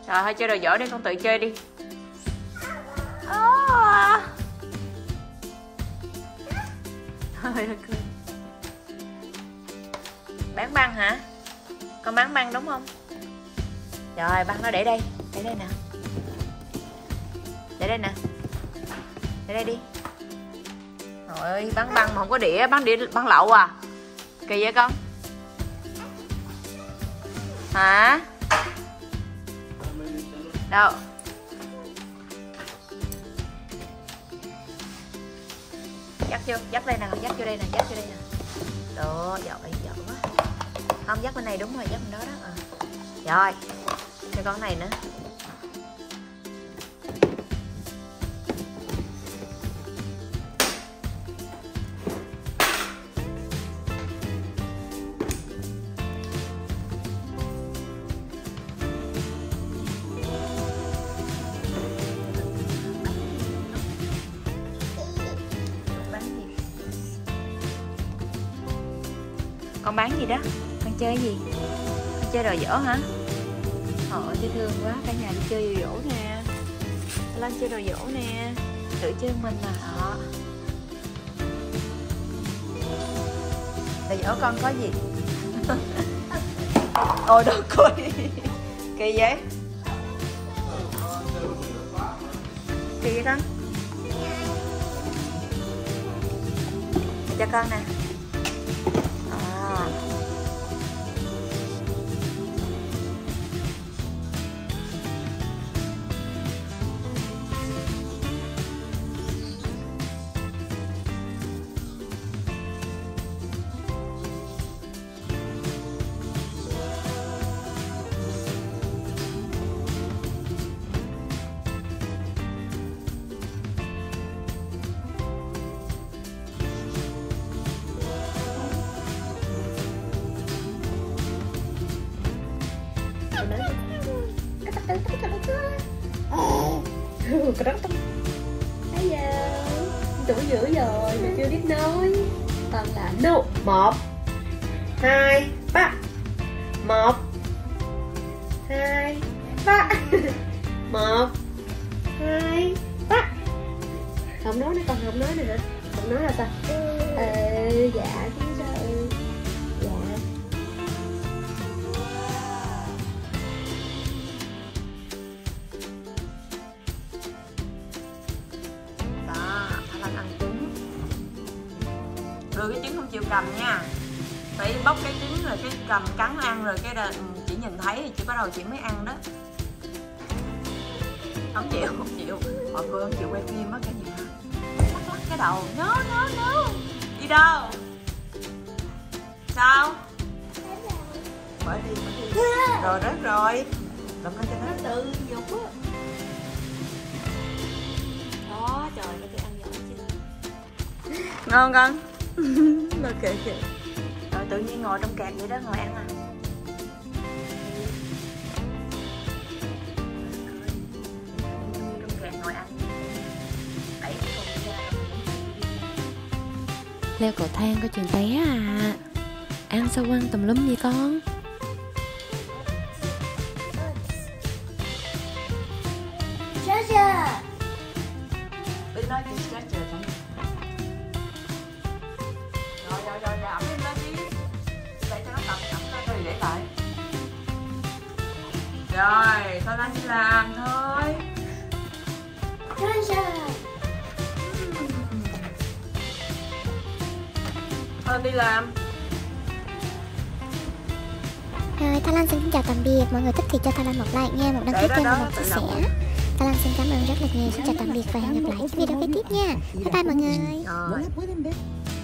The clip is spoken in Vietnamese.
Rồi thôi chơi đồ dở đi, con tự chơi đi. Thôi cười. Bán băng hả? Con bán băng đúng không? Rồi băng nó để đây. Để đây nè. Để đây nè. Để đây đi. Trời ơi, bán băng mà không có đĩa, bán đĩa bán lậu à? Kỳ vậy con? Hả? Đâu? Dắt vô, dắt đây nè, dắt vô đây nè, dắt vô đây nè. Đó, giỏi quá. Không, dắt bên này đúng rồi, dắt bên đó đó. Rồi, cho con này nữa. Con bán gì đó? Con chơi gì? Con chơi đồ dỗ hả? Dễ thương quá, cả nhà đi chơi đồ dỗ nè. Lên chơi đồ dỗ nè. Tự chơi mình mà họ. Đồ dỗ con có gì? Ôi đồ cười. Kỳ vậy? Kỳ vậy con? Cho con nè. Bây giờ tuổi dữ rồi mà chưa biết nói. Còn là no. 1 2 3. 1 2 3. 1 2 3. Không nói nữa, con không nói nữa hả? Không nói là sao? Dạ chứ sao? Dạ. Đưa cái trứng không chịu cầm nha. Phải bóc cái trứng rồi cái cầm cắn ăn rồi cái đợt chỉ nhìn thấy thì chỉ bắt đầu chị mới ăn đó. Không chịu. Mọi người không chịu quay phim á cả nhà. Lắc cái đầu. No. Đi đâu? Sao? Bởi đi. Rồi rớt rồi. Làm lên cho nó tự dục á. Đó trời ơi, tôi ăn giỏi chưa? Ngon con. Ok. Rồi tự nhiên ngồi trong cạp vậy đó, ngồi ăn à. Trong cạp ngồi ăn. Leo cầu thang có chuyện té à. Ăn sao quăng tùm lum vậy con? Treasure. Bên nói cái treasure không? Rồi, ẩm lên đi. Để cho nó cầm rồi để lại. Rồi, thôi anh đi làm thôi. Treasure. Thôi đi làm. Rồi, Thanh Lan xin chào tạm biệt. Mọi người thích thì cho Thanh Lan một like nha, một đăng ký kênh và một chia sẻ. Thanh Lan xin cảm ơn rất là nhiều. Xin chào tạm biệt và hẹn gặp lại video kế tiếp nha. Bye bye mọi người. Rồi.